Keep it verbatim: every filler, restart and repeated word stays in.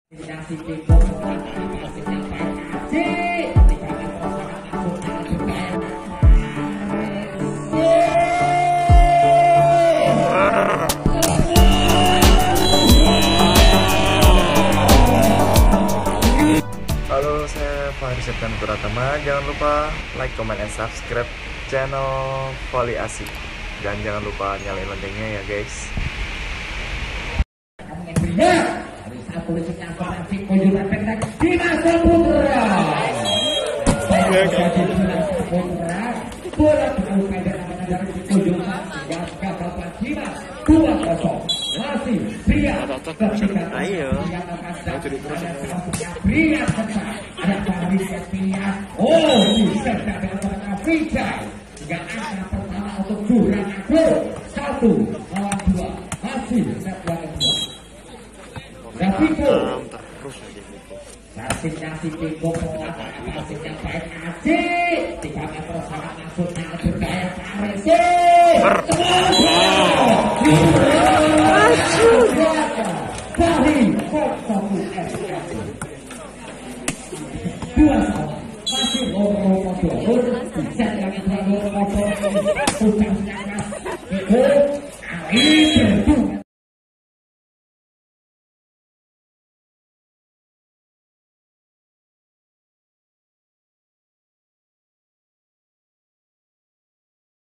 Halo, saya Fahri Septian Pratama. Jangan lupa like, comment, and subscribe channel Volley Asik. Dan jangan lupa nyalain loncengnya ya guys. Masih pria Ayo. pria ada Fahri Septian. Oh, bisa dengan Vijay hingga angka pertama untuk Jurang Agro satu lawan dua masih set yang kedua. Daviko nasibnya si Tiko nasibnya baik Aji tiga meter sangat maksudnya bergaya Karesi dari Fotoku S dua sama masih loro motor bisa yang kedua loro motor sudah menyakas Tiko Aji